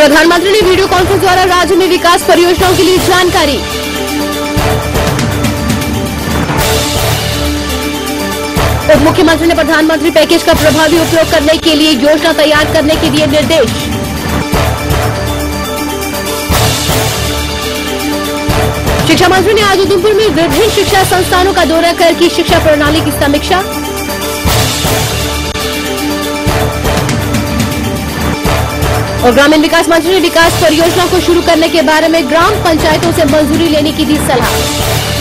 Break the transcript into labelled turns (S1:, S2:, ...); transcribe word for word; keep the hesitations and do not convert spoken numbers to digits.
S1: प्रधानमंत्री ने video conference द्वारा राज्य में विकास परियोजनाओं के लिए जानकारी। उप मुख्यमंत्री ने प्रधानमंत्री पैकेज का प्रभावी उपयोग करने के लिए योजना तैयार करने के दिए निर्देश। शिक्षा मंत्री ने आज उधमपुर में विभिन्न शिक्षा संस्थानों का दौरा कर की शिक्षा प्रणाली की समीक्षा। और ग्रामीण विकास मंत्री ने विकास परियोजना को शुरू करने के बारे में ग्राम पंचायतों से मंजूरी लेने की दी सलाह।